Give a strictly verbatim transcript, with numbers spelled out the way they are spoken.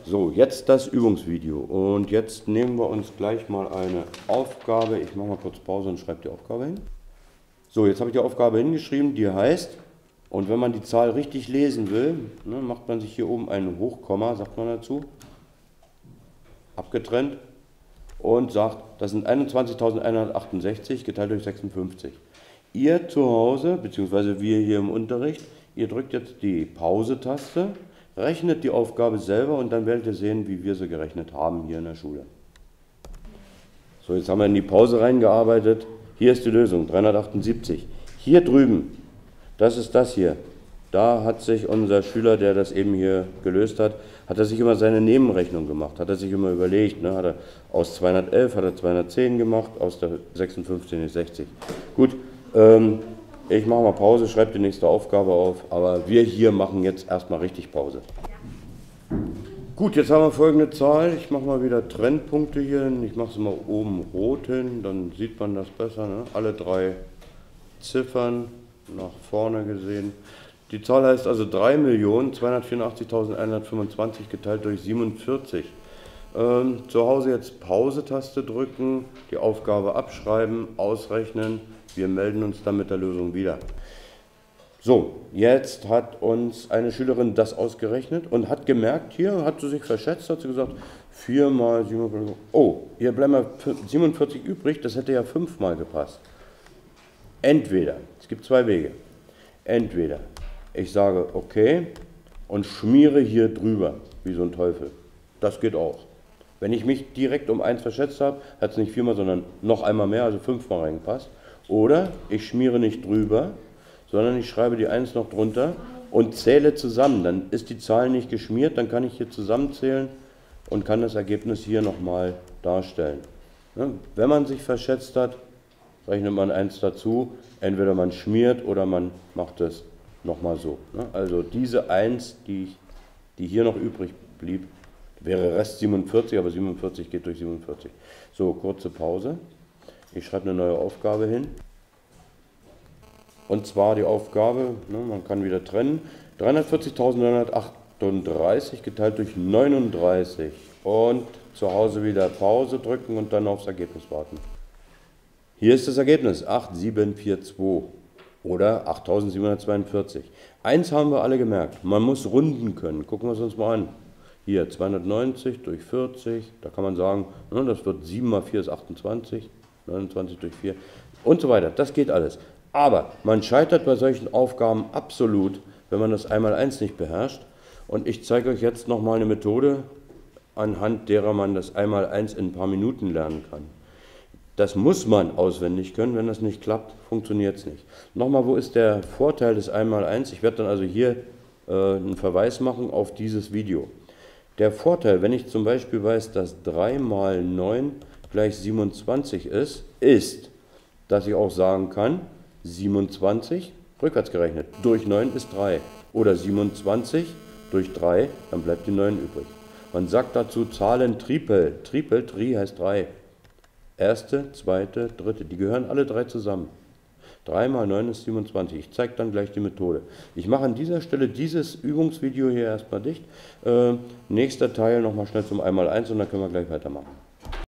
So, jetzt das Übungsvideo und jetzt nehmen wir uns gleich mal eine Aufgabe. Ich mache mal kurz Pause und schreibe die Aufgabe hin. So, jetzt habe ich die Aufgabe hingeschrieben, die heißt, und wenn man die Zahl richtig lesen will, ne, macht man sich hier oben ein Hochkomma, sagt man dazu, abgetrennt und sagt, das sind einundzwanzigtausendeinhundertachtundsechzig geteilt durch sechsundfünfzig. Ihr zu Hause, beziehungsweise wir hier im Unterricht, ihr drückt jetzt die Pause-Taste, rechnet die Aufgabe selber und dann werdet ihr sehen, wie wir sie gerechnet haben hier in der Schule. So, jetzt haben wir in die Pause reingearbeitet. Hier ist die Lösung, dreihundertachtundsiebzig. Hier drüben, das ist das hier. Da hat sich unser Schüler, der das eben hier gelöst hat, hat er sich immer seine Nebenrechnung gemacht, hat er sich immer überlegt, ne, hat er aus zweihundertelf hat er zweihundertzehn gemacht, aus der sechsundfünfzig ist sechzig. Gut, ähm, ich mache mal Pause, schreibe die nächste Aufgabe auf, aber wir hier machen jetzt erstmal richtig Pause. Ja. Gut, jetzt haben wir folgende Zahl. Ich mache mal wieder Trennpunkte hier hin. Ich mache es mal oben rot hin, dann sieht man das besser. Ne? Alle drei Ziffern nach vorne gesehen. Die Zahl heißt also drei Millionen zweihundertvierundachtzigtausendeinhundertfünfundzwanzig geteilt durch siebenundvierzig. Ähm, zu Hause jetzt Pause-Taste drücken, die Aufgabe abschreiben, ausrechnen. Wir melden uns dann mit der Lösung wieder. So, jetzt hat uns eine Schülerin das ausgerechnet und hat gemerkt, hier hat sie sich verschätzt, hat sie gesagt, vier mal siebenundvierzig, oh, hier bleiben wir siebenundvierzig übrig, das hätte ja fünf mal gepasst. Entweder, es gibt zwei Wege, entweder ich sage okay und schmiere hier drüber, wie so ein Teufel, das geht auch. Wenn ich mich direkt um eins verschätzt habe, hat es nicht viermal, sondern noch einmal mehr, also fünfmal reingepasst. Oder ich schmiere nicht drüber, sondern ich schreibe die eins noch drunter und zähle zusammen. Dann ist die Zahl nicht geschmiert, dann kann ich hier zusammenzählen und kann das Ergebnis hier nochmal darstellen. Wenn man sich verschätzt hat, rechnet man eins dazu. Entweder man schmiert oder man macht es nochmal so. Also diese eins, die, die hier noch übrig blieb, wäre Rest siebenundvierzig, aber siebenundvierzig geht durch siebenundvierzig. So, kurze Pause. Ich schreibe eine neue Aufgabe hin. Und zwar die Aufgabe, ne, man kann wieder trennen, dreihundertvierzigtausendneunhundertachtunddreißig geteilt durch neununddreißig. Und zu Hause wieder Pause drücken und dann aufs Ergebnis warten. Hier ist das Ergebnis, achttausendsiebenhundertzweiundvierzig oder achttausendsiebenhundertzweiundvierzig. Eins haben wir alle gemerkt, man muss runden können. Gucken wir es uns mal an. Hier zweihundertneunzig durch vierzig, da kann man sagen, ne, das wird sieben mal vier ist achtundzwanzig. neunundzwanzig durch vier und so weiter. Das geht alles. Aber man scheitert bei solchen Aufgaben absolut, wenn man das Einmaleins nicht beherrscht. Und ich zeige euch jetzt nochmal eine Methode, anhand derer man das Einmaleins in ein paar Minuten lernen kann. Das muss man auswendig können. Wenn das nicht klappt, funktioniert es nicht. Nochmal, wo ist der Vorteil des Einmaleins? Ich werde dann also hier äh, einen Verweis machen auf dieses Video. Der Vorteil, wenn ich zum Beispiel weiß, dass drei mal neun gleich siebenundzwanzig ist, ist, dass ich auch sagen kann, siebenundzwanzig, rückwärts gerechnet, durch neun ist drei. Oder siebenundzwanzig durch drei, dann bleibt die neun übrig. Man sagt dazu Zahlen Tripel. Tripel, Tri heißt drei. Erste, zweite, dritte, die gehören alle drei zusammen. drei mal neun ist siebenundzwanzig. Ich zeige dann gleich die Methode. Ich mache an dieser Stelle dieses Übungsvideo hier erstmal dicht. Äh, nächster Teil nochmal schnell zum Einmaleins und dann können wir gleich weitermachen.